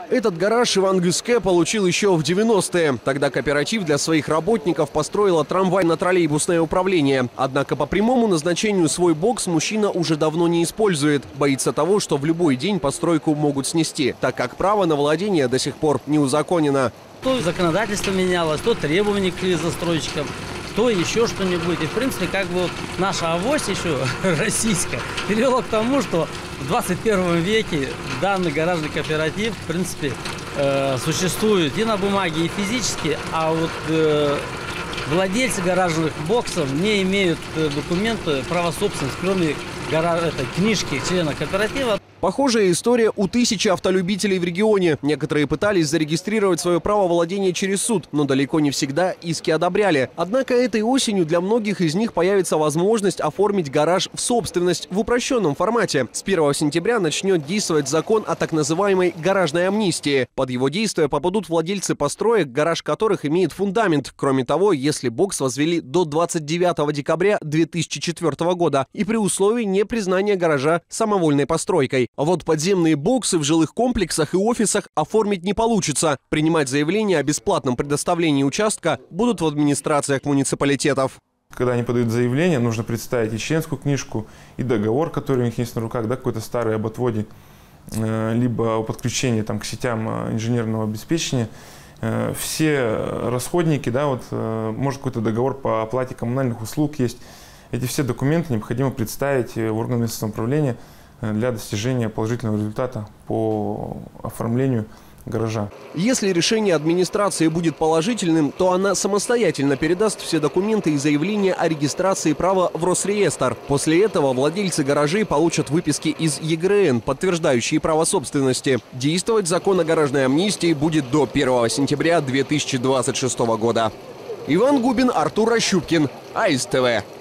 Этот гараж Иван Гюске получил еще в 90-е. Тогда кооператив для своих работников построила трамвайно-троллейбусное управление. Однако по прямому назначению свой бокс мужчина уже давно не использует. Боится того, что в любой день постройку могут снести, так как право на владение до сих пор не узаконено. То законодательство менялось, то требования к застройщикам, то еще что-нибудь. И, в принципе, как бы вот наша авось еще российская привела к тому, что в 21 веке данный гаражный кооператив, в принципе, существует и на бумаге, и физически, а вот владельцы гаражных боксов не имеют документы права собственности, кроме книжки члена кооператива. Похожая история у тысячи автолюбителей в регионе. Некоторые пытались зарегистрировать свое право владения через суд, но далеко не всегда иски одобряли. Однако этой осенью для многих из них появится возможность оформить гараж в собственность в упрощенном формате. С 1 сентября начнет действовать закон о так называемой гаражной амнистии. Под его действие попадут владельцы построек, гараж которых имеет фундамент. Кроме того, если бокс возвели до 29 декабря 2004 года и при условии непризнания гаража самовольной постройкой. А вот подземные боксы в жилых комплексах и офисах оформить не получится. Принимать заявление о бесплатном предоставлении участка будут в администрациях муниципалитетов. Когда они подают заявление, нужно представить и членскую книжку, и договор, который у них есть на руках, да, какой-то старый об отводе, либо о подключении к сетям инженерного обеспечения. Все расходники, да, вот, может какой-то договор по оплате коммунальных услуг есть. Эти все документы необходимо представить в органы местного самоуправления для достижения положительного результата по оформлению гаража. Если решение администрации будет положительным, то она самостоятельно передаст все документы и заявления о регистрации права в Росреестр. После этого владельцы гаражей получат выписки из ЕГРН, подтверждающие право собственности. Действовать закон о гаражной амнистии будет до 1 сентября 2026 года. Иван Губин, Артур Ощупкин, АИС ТВ.